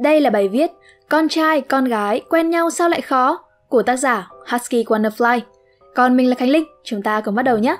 Đây là bài viết Con trai, con gái quen nhau sao lại khó của tác giả Husky Wonderfly. Còn mình là Khánh Linh, chúng ta cùng bắt đầu nhé.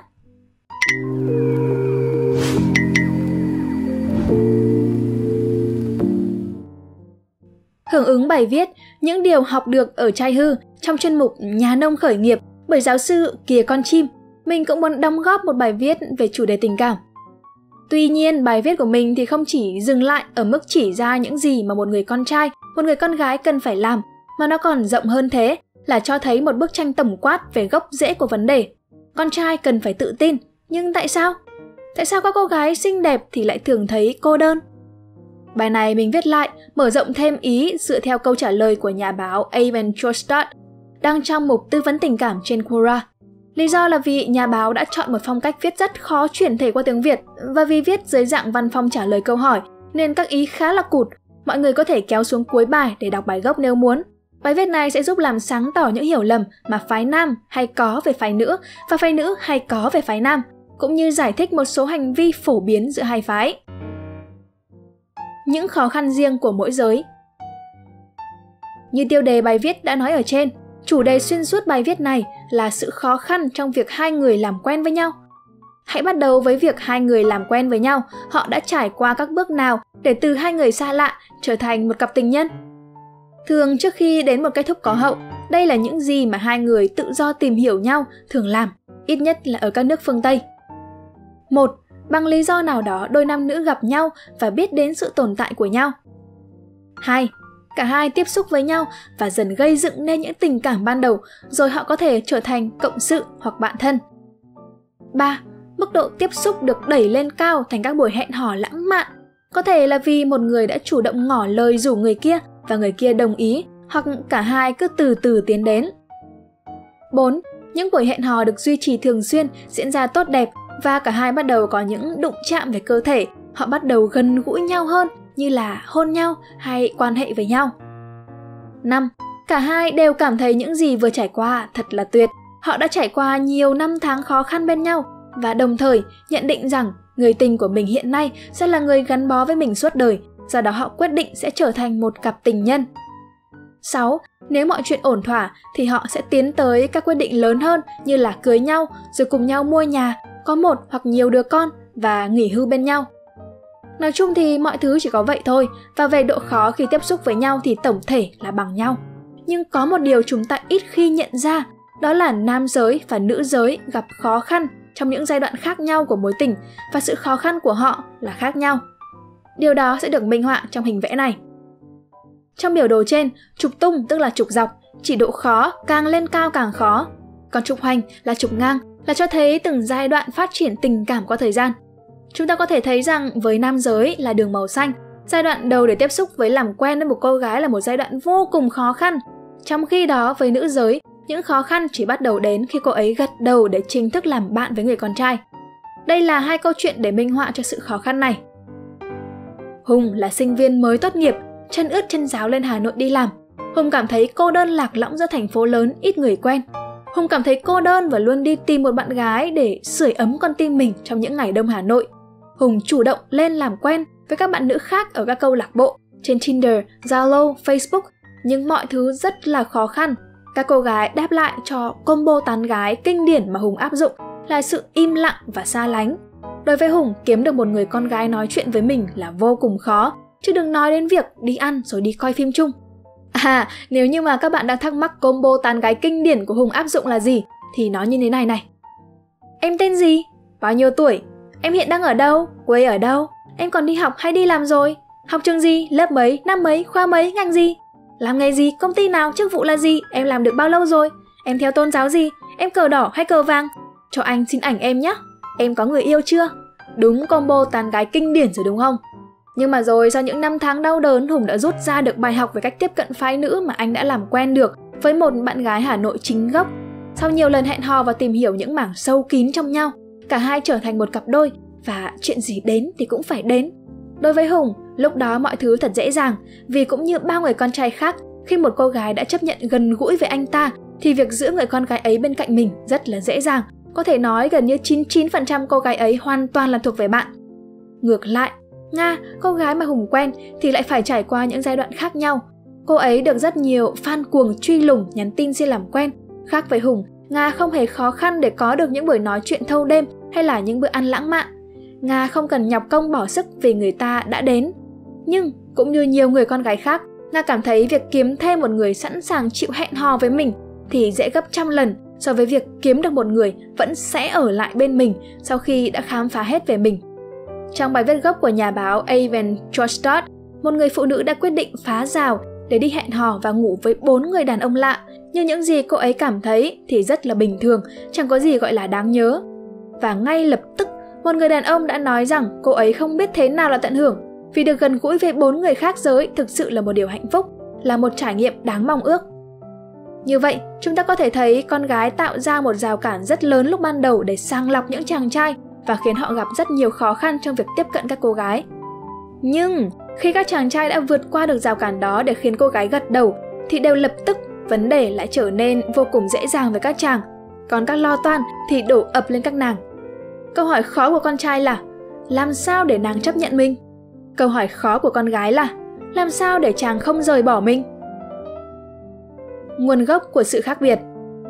Hưởng ứng bài viết Những điều học được ở trai hư trong chuyên mục Nhà nông khởi nghiệp bởi giáo sư Kìa Con Chim, mình cũng muốn đóng góp một bài viết về chủ đề tình cảm. Tuy nhiên, bài viết của mình thì không chỉ dừng lại ở mức chỉ ra những gì mà một người con trai, một người con gái cần phải làm, mà nó còn rộng hơn thế, là cho thấy một bức tranh tổng quát về gốc rễ của vấn đề. Con trai cần phải tự tin, nhưng tại sao? Tại sao các cô gái xinh đẹp thì lại thường thấy cô đơn? Bài này mình viết lại, mở rộng thêm ý dựa theo câu trả lời của nhà báo Evan Chostad, đăng trong mục tư vấn tình cảm trên Quora. Lý do là vì nhà báo đã chọn một phong cách viết rất khó chuyển thể qua tiếng Việt, và vì viết dưới dạng văn phong trả lời câu hỏi nên các ý khá là cụt, mọi người có thể kéo xuống cuối bài để đọc bài gốc nếu muốn. Bài viết này sẽ giúp làm sáng tỏ những hiểu lầm mà phái nam hay có về phái nữ và phái nữ hay có về phái nam, cũng như giải thích một số hành vi phổ biến giữa hai phái. Những khó khăn riêng của mỗi giới. Như tiêu đề bài viết đã nói ở trên, chủ đề xuyên suốt bài viết này là sự khó khăn trong việc hai người làm quen với nhau. Hãy bắt đầu với việc hai người làm quen với nhau, họ đã trải qua các bước nào để từ hai người xa lạ trở thành một cặp tình nhân. Thường trước khi đến một kết thúc có hậu, đây là những gì mà hai người tự do tìm hiểu nhau thường làm, ít nhất là ở các nước phương Tây. 1. Bằng lý do nào đó đôi nam nữ gặp nhau và biết đến sự tồn tại của nhau. 2. Cả hai tiếp xúc với nhau và dần gây dựng nên những tình cảm ban đầu, rồi họ có thể trở thành cộng sự hoặc bạn thân. 3. Mức độ tiếp xúc được đẩy lên cao thành các buổi hẹn hò lãng mạn. Có thể là vì một người đã chủ động ngỏ lời rủ người kia và người kia đồng ý, hoặc cả hai cứ từ từ tiến đến. 4. Những buổi hẹn hò được duy trì thường xuyên, diễn ra tốt đẹp và cả hai bắt đầu có những đụng chạm về cơ thể, họ bắt đầu gần gũi nhau hơn như là hôn nhau hay quan hệ với nhau. 5. Cả hai đều cảm thấy những gì vừa trải qua thật là tuyệt. Họ đã trải qua nhiều năm tháng khó khăn bên nhau và đồng thời nhận định rằng người tình của mình hiện nay sẽ là người gắn bó với mình suốt đời, do đó họ quyết định sẽ trở thành một cặp tình nhân. 6. Nếu mọi chuyện ổn thỏa thì họ sẽ tiến tới các quyết định lớn hơn như là cưới nhau, rồi cùng nhau mua nhà, có một hoặc nhiều đứa con và nghỉ hưu bên nhau. Nói chung thì mọi thứ chỉ có vậy thôi, và về độ khó khi tiếp xúc với nhau thì tổng thể là bằng nhau. Nhưng có một điều chúng ta ít khi nhận ra, đó là nam giới và nữ giới gặp khó khăn trong những giai đoạn khác nhau của mối tình, và sự khó khăn của họ là khác nhau. Điều đó sẽ được minh họa trong hình vẽ này. Trong biểu đồ trên, trục tung tức là trục dọc, chỉ độ khó càng lên cao càng khó. Còn trục hoành là trục ngang, là cho thấy từng giai đoạn phát triển tình cảm qua thời gian. Chúng ta có thể thấy rằng với nam giới là đường màu xanh, giai đoạn đầu để tiếp xúc với làm quen với một cô gái là một giai đoạn vô cùng khó khăn. Trong khi đó với nữ giới, những khó khăn chỉ bắt đầu đến khi cô ấy gật đầu để chính thức làm bạn với người con trai. Đây là hai câu chuyện để minh họa cho sự khó khăn này. Hùng là sinh viên mới tốt nghiệp, chân ướt chân ráo lên Hà Nội đi làm. Hùng cảm thấy cô đơn lạc lõng giữa thành phố lớn ít người quen. Hùng cảm thấy cô đơn và luôn đi tìm một bạn gái để sưởi ấm con tim mình trong những ngày đông Hà Nội. Hùng chủ động lên làm quen với các bạn nữ khác ở các câu lạc bộ, trên Tinder, Zalo, Facebook, nhưng mọi thứ rất là khó khăn. Các cô gái đáp lại cho combo tán gái kinh điển mà Hùng áp dụng là sự im lặng và xa lánh. Đối với Hùng, kiếm được một người con gái nói chuyện với mình là vô cùng khó, chứ đừng nói đến việc đi ăn rồi đi coi phim chung. Nếu như mà các bạn đang thắc mắc combo tán gái kinh điển của Hùng áp dụng là gì, thì nó như thế này này. Em tên gì? Bao nhiêu tuổi? Em hiện đang ở đâu? Quê ở đâu? Em còn đi học hay đi làm rồi? Học trường gì? Lớp mấy? Năm mấy? Khoa mấy? Ngành gì? Làm nghề gì? Công ty nào? Chức vụ là gì? Em làm được bao lâu rồi? Em theo tôn giáo gì? Em cờ đỏ hay cờ vàng? Cho anh xin ảnh em nhé. Em có người yêu chưa? Đúng combo tán gái kinh điển rồi đúng không? Nhưng mà rồi sau những năm tháng đau đớn, Hùng đã rút ra được bài học về cách tiếp cận phái nữ mà anh đã làm quen được với một bạn gái Hà Nội chính gốc. Sau nhiều lần hẹn hò và tìm hiểu những mảng sâu kín trong nhau, cả hai trở thành một cặp đôi và chuyện gì đến thì cũng phải đến. Đối với Hùng, lúc đó mọi thứ thật dễ dàng, vì cũng như bao người con trai khác, khi một cô gái đã chấp nhận gần gũi với anh ta thì việc giữ người con gái ấy bên cạnh mình rất là dễ dàng. Có thể nói gần như 99% cô gái ấy hoàn toàn là thuộc về bạn. Ngược lại, Nga, cô gái mà Hùng quen, thì lại phải trải qua những giai đoạn khác nhau. Cô ấy được rất nhiều fan cuồng truy lùng nhắn tin xin làm quen. Khác với Hùng, Nga không hề khó khăn để có được những buổi nói chuyện thâu đêm hay là những bữa ăn lãng mạn. Nga không cần nhọc công bỏ sức vì người ta đã đến. Nhưng cũng như nhiều người con gái khác, Nga cảm thấy việc kiếm thêm một người sẵn sàng chịu hẹn hò với mình thì dễ gấp trăm lần so với việc kiếm được một người vẫn sẽ ở lại bên mình sau khi đã khám phá hết về mình. Trong bài viết gốc của nhà báo Aven Trostad, một người phụ nữ đã quyết định phá rào để đi hẹn hò và ngủ với 4 người đàn ông lạ. Nhưng những gì cô ấy cảm thấy thì rất là bình thường, chẳng có gì gọi là đáng nhớ. Và ngay lập tức, một người đàn ông đã nói rằng cô ấy không biết thế nào là tận hưởng, vì được gần gũi với 4 người khác giới thực sự là một điều hạnh phúc, là một trải nghiệm đáng mong ước. Như vậy, chúng ta có thể thấy con gái tạo ra một rào cản rất lớn lúc ban đầu để sàng lọc những chàng trai và khiến họ gặp rất nhiều khó khăn trong việc tiếp cận các cô gái. Nhưng khi các chàng trai đã vượt qua được rào cản đó để khiến cô gái gật đầu, thì đều lập tức vấn đề lại trở nên vô cùng dễ dàng với các chàng, còn các lo toan thì đổ ập lên các nàng. Câu hỏi khó của con trai là làm sao để nàng chấp nhận mình? Câu hỏi khó của con gái là làm sao để chàng không rời bỏ mình? Nguồn gốc của sự khác biệt.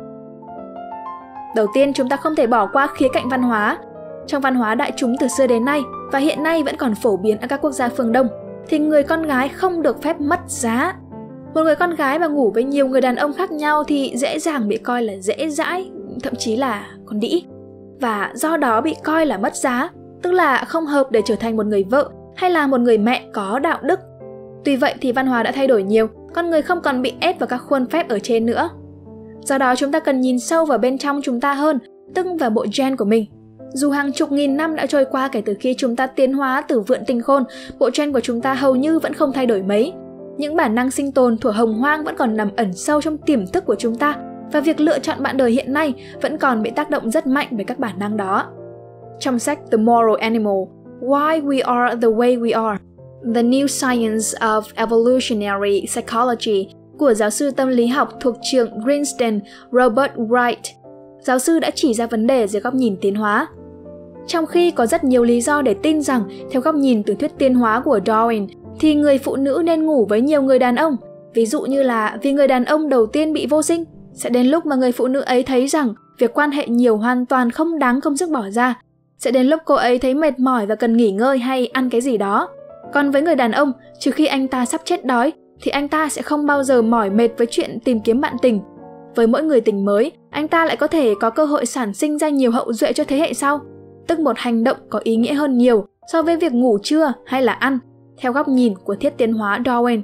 Đầu tiên, chúng ta không thể bỏ qua khía cạnh văn hóa. Trong văn hóa đại chúng từ xưa đến nay và hiện nay vẫn còn phổ biến ở các quốc gia phương Đông, thì người con gái không được phép mất giá. Một người con gái mà ngủ với nhiều người đàn ông khác nhau thì dễ dàng bị coi là dễ dãi, thậm chí là con đĩ. Và do đó bị coi là mất giá, tức là không hợp để trở thành một người vợ hay là một người mẹ có đạo đức. Tuy vậy thì văn hóa đã thay đổi nhiều, con người không còn bị ép vào các khuôn phép ở trên nữa. Do đó chúng ta cần nhìn sâu vào bên trong chúng ta hơn, tức vào bộ gen của mình. Dù hàng chục nghìn năm đã trôi qua kể từ khi chúng ta tiến hóa từ vượn tinh khôn, bộ gen của chúng ta hầu như vẫn không thay đổi mấy. Những bản năng sinh tồn thuở hồng hoang vẫn còn nằm ẩn sâu trong tiềm thức của chúng ta, và việc lựa chọn bạn đời hiện nay vẫn còn bị tác động rất mạnh bởi các bản năng đó. Trong sách The Moral Animal, Why We Are the Way We Are, The New Science of Evolutionary Psychology của giáo sư tâm lý học thuộc trường Princeton Robert Wright, giáo sư đã chỉ ra vấn đề dưới góc nhìn tiến hóa. Trong khi có rất nhiều lý do để tin rằng, theo góc nhìn từ thuyết tiến hóa của Darwin, thì người phụ nữ nên ngủ với nhiều người đàn ông. Ví dụ như là vì người đàn ông đầu tiên bị vô sinh, sẽ đến lúc mà người phụ nữ ấy thấy rằng việc quan hệ nhiều hoàn toàn không đáng công sức bỏ ra. Sẽ đến lúc cô ấy thấy mệt mỏi và cần nghỉ ngơi hay ăn cái gì đó. Còn với người đàn ông, trừ khi anh ta sắp chết đói, thì anh ta sẽ không bao giờ mỏi mệt với chuyện tìm kiếm bạn tình. Với mỗi người tình mới, anh ta lại có thể có cơ hội sản sinh ra nhiều hậu duệ cho thế hệ sau, tức một hành động có ý nghĩa hơn nhiều so với việc ngủ trưa hay là ăn, theo góc nhìn của thuyết tiến hóa Darwin.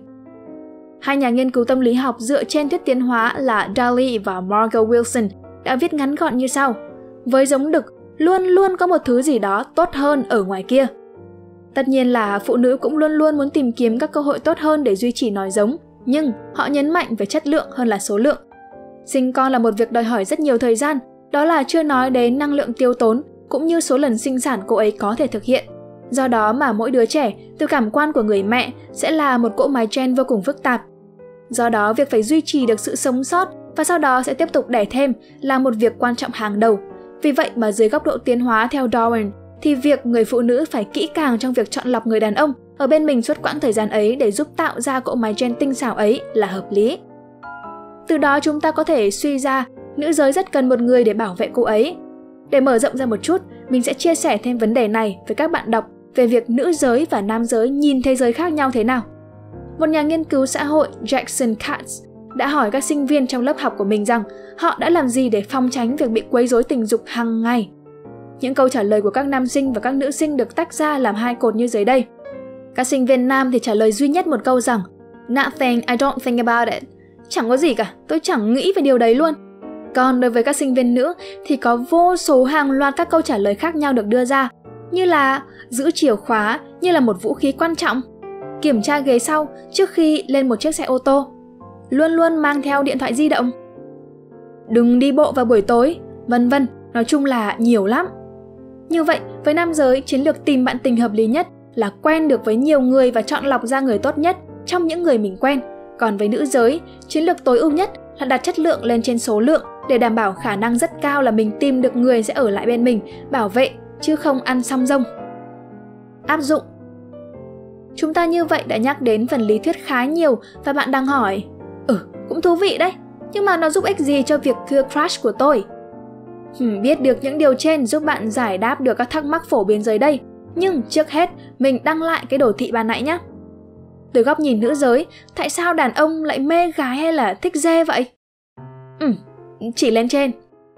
Hai nhà nghiên cứu tâm lý học dựa trên thuyết tiến hóa là Daly và Margot Wilson đã viết ngắn gọn như sau: với giống đực, luôn luôn có một thứ gì đó tốt hơn ở ngoài kia. Tất nhiên là phụ nữ cũng luôn luôn muốn tìm kiếm các cơ hội tốt hơn để duy trì nòi giống, nhưng họ nhấn mạnh về chất lượng hơn là số lượng. Sinh con là một việc đòi hỏi rất nhiều thời gian, đó là chưa nói đến năng lượng tiêu tốn, cũng như số lần sinh sản cô ấy có thể thực hiện. Do đó mà mỗi đứa trẻ, từ cảm quan của người mẹ, sẽ là một cỗ máy gen vô cùng phức tạp. Do đó, việc phải duy trì được sự sống sót và sau đó sẽ tiếp tục đẻ thêm là một việc quan trọng hàng đầu. Vì vậy mà dưới góc độ tiến hóa theo Darwin, thì việc người phụ nữ phải kỹ càng trong việc chọn lọc người đàn ông ở bên mình suốt quãng thời gian ấy để giúp tạo ra cỗ máy gen tinh xảo ấy là hợp lý. Từ đó chúng ta có thể suy ra nữ giới rất cần một người để bảo vệ cô ấy. Để mở rộng ra một chút, mình sẽ chia sẻ thêm vấn đề này với các bạn đọc về việc nữ giới và nam giới nhìn thế giới khác nhau thế nào. Một nhà nghiên cứu xã hội Jackson Katz đã hỏi các sinh viên trong lớp học của mình rằng họ đã làm gì để phòng tránh việc bị quấy rối tình dục hàng ngày. Những câu trả lời của các nam sinh và các nữ sinh được tách ra làm hai cột như dưới đây. Các sinh viên nam thì trả lời duy nhất một câu rằng Nothing, I don't think about it. Chẳng có gì cả, tôi chẳng nghĩ về điều đấy luôn. Còn đối với các sinh viên nữ thì có vô số hàng loạt các câu trả lời khác nhau được đưa ra, như là giữ chìa khóa như là một vũ khí quan trọng, kiểm tra ghế sau trước khi lên một chiếc xe ô tô, luôn luôn mang theo điện thoại di động, đừng đi bộ vào buổi tối, vân vân, nói chung là nhiều lắm. Như vậy, với nam giới, chiến lược tìm bạn tình hợp lý nhất là quen được với nhiều người và chọn lọc ra người tốt nhất trong những người mình quen. Còn với nữ giới, chiến lược tối ưu nhất là đặt chất lượng lên trên số lượng để đảm bảo khả năng rất cao là mình tìm được người sẽ ở lại bên mình, bảo vệ, chứ không ăn song rông. Áp dụng. Chúng ta như vậy đã nhắc đến phần lý thuyết khá nhiều và bạn đang hỏi, cũng thú vị đấy, nhưng mà nó giúp ích gì cho việc cure crush của tôi? Biết được những điều trên giúp bạn giải đáp được các thắc mắc phổ biến dưới đây, nhưng trước hết mình đăng lại cái đồ thị ban nãy nhé. Từ góc nhìn nữ giới, tại sao đàn ông lại mê gái hay là thích dê vậy? Chỉ lên trên.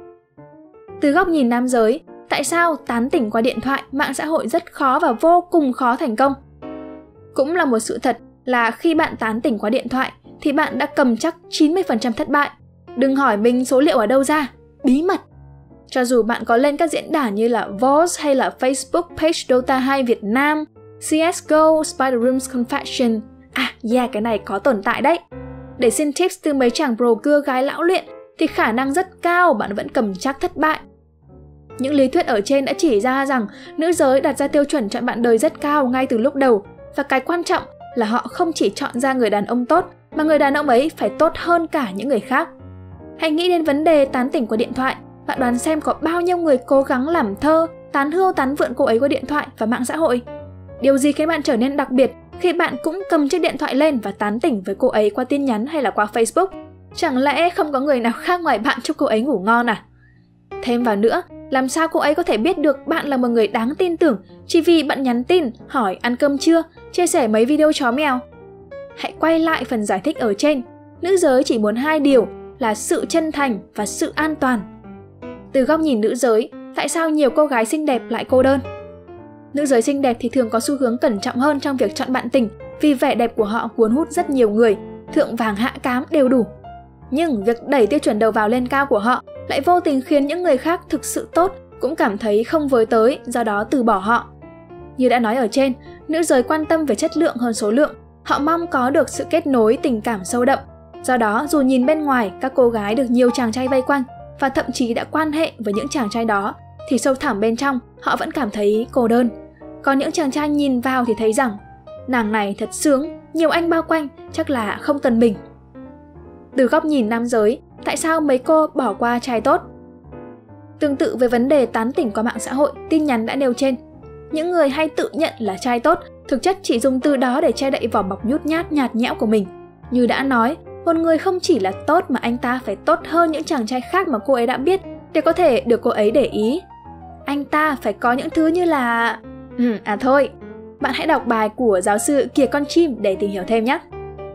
Từ góc nhìn nam giới, tại sao tán tỉnh qua điện thoại, mạng xã hội rất khó và vô cùng khó thành công? Cũng là một sự thật là khi bạn tán tỉnh qua điện thoại thì bạn đã cầm chắc 90% thất bại. Đừng hỏi mình số liệu ở đâu ra, bí mật. Cho dù bạn có lên các diễn đàn như là Voz hay là Facebook page Dota 2 Việt Nam, CSGO, Spider Room's Confession. Cái này có tồn tại đấy. Để xin tips từ mấy chàng pro cưa gái lão luyện thì khả năng rất cao bạn vẫn cầm chắc thất bại. Những lý thuyết ở trên đã chỉ ra rằng nữ giới đặt ra tiêu chuẩn chọn bạn đời rất cao ngay từ lúc đầu. Và cái quan trọng là họ không chỉ chọn ra người đàn ông tốt, mà người đàn ông ấy phải tốt hơn cả những người khác. Hãy nghĩ đến vấn đề tán tỉnh qua điện thoại. Bạn đoán xem có bao nhiêu người cố gắng làm thơ, tán hươu tán vượn cô ấy qua điện thoại và mạng xã hội. Điều gì khiến bạn trở nên đặc biệt khi bạn cũng cầm chiếc điện thoại lên và tán tỉnh với cô ấy qua tin nhắn hay là qua Facebook? Chẳng lẽ không có người nào khác ngoài bạn chúc cô ấy ngủ ngon à? Thêm vào nữa, làm sao cô ấy có thể biết được bạn là một người đáng tin tưởng chỉ vì bạn nhắn tin, hỏi ăn cơm chưa, chia sẻ mấy video chó mèo? Hãy quay lại phần giải thích ở trên. Nữ giới chỉ muốn hai điều là sự chân thành và sự an toàn. Từ góc nhìn nữ giới, tại sao nhiều cô gái xinh đẹp lại cô đơn? Nữ giới xinh đẹp thì thường có xu hướng cẩn trọng hơn trong việc chọn bạn tình vì vẻ đẹp của họ cuốn hút rất nhiều người, thượng vàng hạ cám đều đủ. Nhưng việc đẩy tiêu chuẩn đầu vào lên cao của họ lại vô tình khiến những người khác thực sự tốt cũng cảm thấy không với tới, do đó từ bỏ họ. Như đã nói ở trên, nữ giới quan tâm về chất lượng hơn số lượng. Họ mong có được sự kết nối tình cảm sâu đậm. Do đó, dù nhìn bên ngoài các cô gái được nhiều chàng trai vây quanh và thậm chí đã quan hệ với những chàng trai đó, thì sâu thẳm bên trong họ vẫn cảm thấy cô đơn. Còn những chàng trai nhìn vào thì thấy rằng nàng này thật sướng, nhiều anh bao quanh, chắc là không cần mình. Từ góc nhìn nam giới, tại sao mấy cô bỏ qua trai tốt? Tương tự với vấn đề tán tỉnh qua mạng xã hội, tin nhắn đã nêu trên, những người hay tự nhận là trai tốt thực chất chỉ dùng từ đó để che đậy vỏ bọc nhút nhát nhạt nhẽo của mình. Như đã nói, một người không chỉ là tốt mà anh ta phải tốt hơn những chàng trai khác mà cô ấy đã biết để có thể được cô ấy để ý. Anh ta phải có những thứ như là... thôi, bạn hãy đọc bài của giáo sư Kìa Con Chim để tìm hiểu thêm nhé.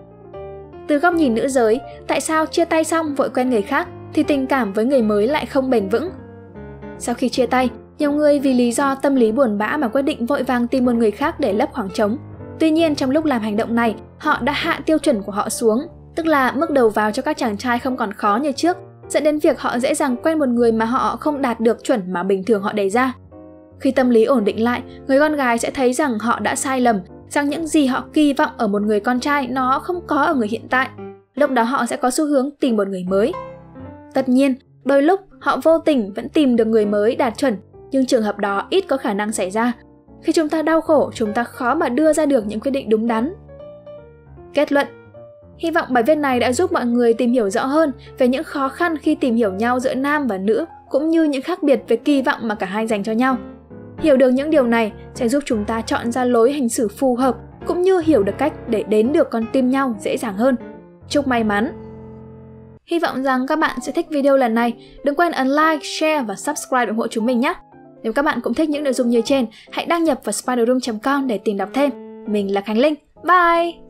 Từ góc nhìn nữ giới, tại sao chia tay xong vội quen người khác thì tình cảm với người mới lại không bền vững? Sau khi chia tay, nhiều người vì lý do tâm lý buồn bã mà quyết định vội vàng tìm một người khác để lấp khoảng trống. Tuy nhiên, trong lúc làm hành động này, họ đã hạ tiêu chuẩn của họ xuống, tức là mức đầu vào cho các chàng trai không còn khó như trước, dẫn đến việc họ dễ dàng quen một người mà họ không đạt được chuẩn mà bình thường họ đề ra. Khi tâm lý ổn định lại, người con gái sẽ thấy rằng họ đã sai lầm, rằng những gì họ kỳ vọng ở một người con trai nó không có ở người hiện tại. Lúc đó họ sẽ có xu hướng tìm một người mới. Tất nhiên, đôi lúc họ vô tình vẫn tìm được người mới đạt chuẩn, nhưng trường hợp đó ít có khả năng xảy ra. Khi chúng ta đau khổ, chúng ta khó mà đưa ra được những quyết định đúng đắn. Kết luận: hy vọng bài viết này đã giúp mọi người tìm hiểu rõ hơn về những khó khăn khi tìm hiểu nhau giữa nam và nữ, cũng như những khác biệt về kỳ vọng mà cả hai dành cho nhau. Hiểu được những điều này sẽ giúp chúng ta chọn ra lối hành xử phù hợp, cũng như hiểu được cách để đến được con tim nhau dễ dàng hơn. Chúc may mắn! Hy vọng rằng các bạn sẽ thích video lần này. Đừng quên ấn like, share và subscribe ủng hộ chúng mình nhé! Nếu các bạn cũng thích những nội dung như trên, hãy đăng nhập vào spiderroom.com để tìm đọc thêm. Mình là Khánh Linh. Bye!